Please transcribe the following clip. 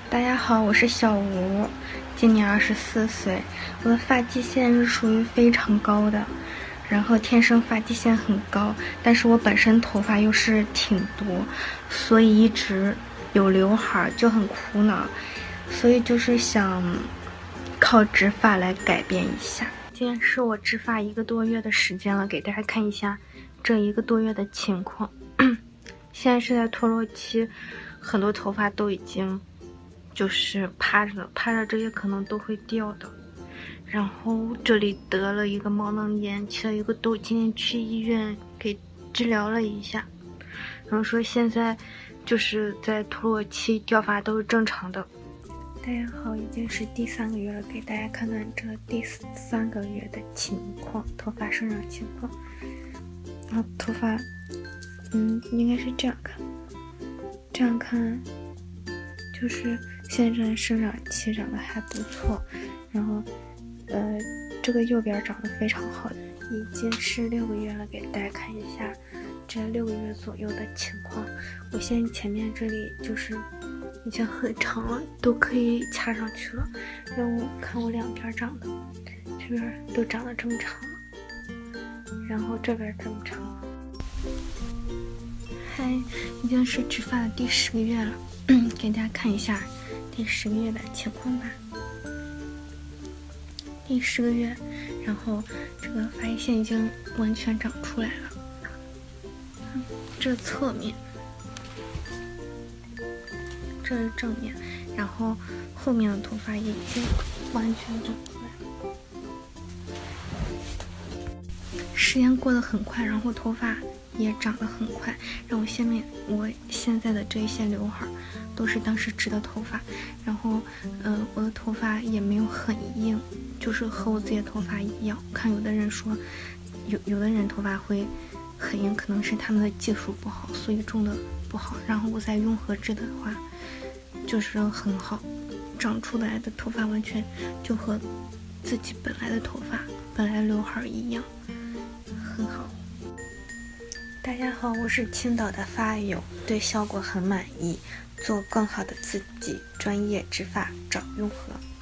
大家好，我是小吴，今年24岁。我的发际线是属于非常高的，然后天生发际线很高，但是我本身头发又是挺多，所以一直有刘海就很苦恼，所以就是想靠植发来改变一下。今天是我植发1个多月的时间了，给大家看一下这1个多月的情况。现在是在脱落期，很多头发都已经就是趴着了，趴着这些可能都会掉的。然后这里得了一个毛囊炎，起了一个痘，今天去医院给治疗了一下，然后说现在就是在脱落期，掉发都是正常的。大家好，已经是第3个月了，给大家看看这第3个月的情况，头发生长情况。然后头发，应该是这样看，这样看，就是现在生长期长得还不错，然后，这个右边长得非常好，已经是6个月了，给大家看一下这6个月左右的情况。我现在前面这里就是已经很长了，都可以掐上去了。然后看我两边长的，这边都长得这么长了，然后这边这么长了。嗨，已经是植发的第10个月了，给大家看一下第10个月的情况吧。第10个月，然后这个发际线已经完全长出来了，这是侧面，这是正面，然后后面的头发已经完全长出来了。时间过得很快，然后头发也长得很快，让我现在的这一些刘海都是当时植的头发，然后我的头发也没有很硬，就是和我自己的头发一样。看有的人说有的人头发会很硬，可能是他们的技术不好，所以种的不好，然后我再用合质的话就是很好，长出来的头发完全就和自己本来的头发本来刘海一样，很好。大家好，我是青岛的发友，对效果很满意，做更好的自己，专业植发找雍和。